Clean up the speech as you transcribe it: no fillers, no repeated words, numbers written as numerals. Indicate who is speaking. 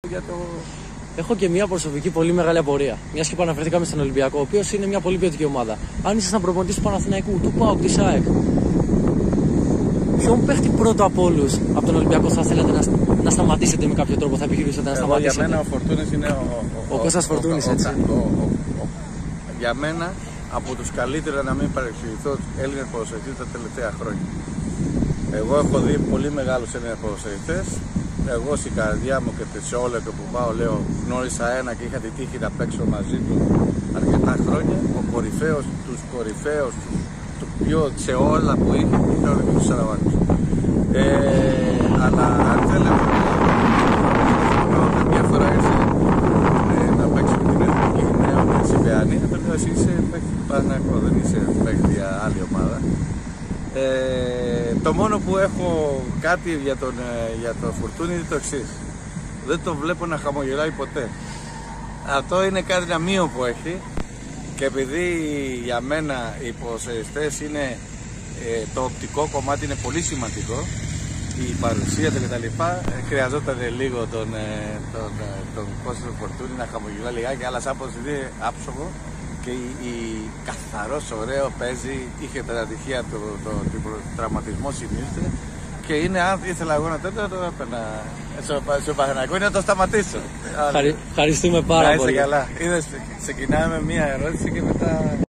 Speaker 1: Έχω και μια προσωπική πολύ μεγάλη απορία. Μια και αναφερθήκαμε στον Ολυμπιακό, ο οποίος είναι μια πολύ ποιοτική ομάδα. Αν ήσασταν προπονητής του Παναθηναϊκού, του ΠΑΟΚ, της ΑΕΚ, ποιον παίχτη πρώτο από όλους από τον Ολυμπιακό θα θέλατε να σταματήσετε με κάποιο τρόπο, θα επιχειρήσετε να σταματήσετε?
Speaker 2: Για μένα ο Φορτούνης είναι
Speaker 1: ο Κώστας Φορτούνης, έτσι.
Speaker 2: Για μένα από τους καλύτερους, να μην παρεξηγηθώ, Έλληνες ποδοσφαιριστές τα τελευταία χρόνια. Εγώ έχω δει πολύ μεγάλους Έλληνες ποδοσφαιριστές. Εγώ στην καρδιά μου και σε όλο και που πάω λέω γνώρισα ένα και είχα τη τύχη να παίξω μαζί του αρκετά χρόνια. Ο κορυφαίος, τους κορυφαίους, του πιο σε όλα που είχε, ήταν ο Δημήτρης Σαραβάνης. Αλλά αν θέλαμε μια φορά ήρθε να παίξουμε την Εθνική Νέα Σιβεανή, θα πρέπει να εσύ είσαι παίκτη του Παναθηναϊκού, δεν είσαι παίκτη για άλλη ομάδα. Το μόνο που έχω κάτι για τον Φορτούνη είναι το εξής. Δεν το βλέπω να χαμογελάει ποτέ. Αυτό είναι κάτι ένα μείον που έχει, και επειδή για μένα οι ποδοσφαιριστές είναι το οπτικό κομμάτι είναι πολύ σημαντικό, η παρουσία του κτλ. Χρειαζόταν λίγο τον Κώστα του Φορτούνη να χαμογελάει λιγάκι, αλλά σαν πως είναι άψογο και καθαρός, ωραίο, παίζει, είχε τα ατυχία του τραυματισμό, συνήθιζε, και είναι, αν ήθελα εγώ να τέτοιο, το έπαιρνα στο Παναθηναϊκό, είναι να το σταματήσω.
Speaker 1: Ευχαριστούμε πάρα πολύ.
Speaker 2: Να είστε καλά. Ξεκινάμε με μία ερώτηση και μετά...